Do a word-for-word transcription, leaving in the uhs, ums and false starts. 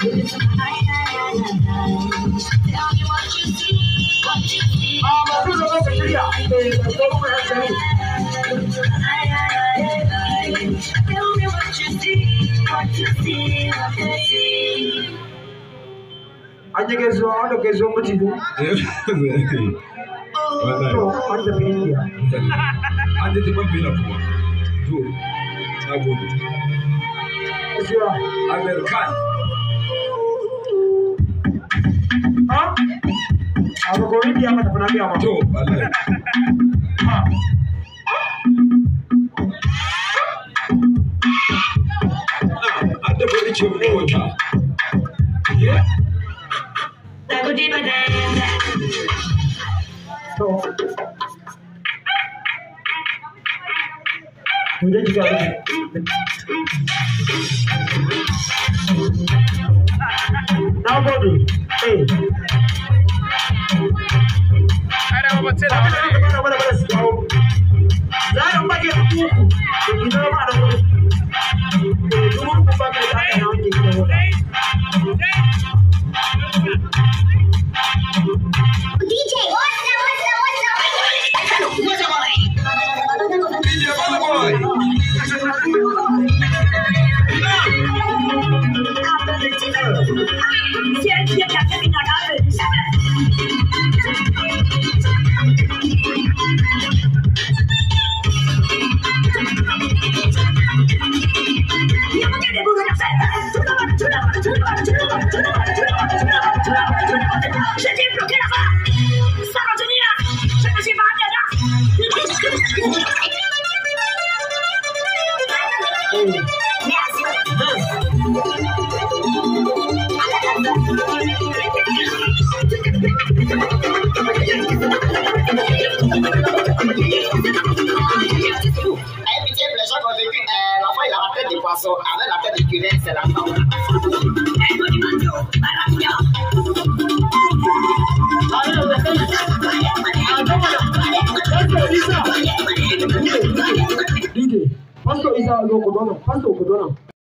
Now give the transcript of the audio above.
Anya gezo, ando gezo mutibu. Oh, anda pindia. Anda di bambina kuma. To, na gode. Asiya. American. Ha? Aba ko India mata fana biya ma. To, wallahi. Ha. Ah, anda bari ce mota. Yeah. So. Mudah juga. Now body. Hey. Ada apa betul? Mana mana mana sih? Saya pakai buku. Kita mana ada? Dulu buku pakai ada yang gitu. D J, what's up, what's up, what's up? What's up, boy? Yeah, brother boy. Je t'ai bloqué là-bas. Ça va tenir. Je me suis pas là. Des poissons avec la tête de curé, c'est la femme. Pastor Isa, Pastor Isa, Pastor Isa,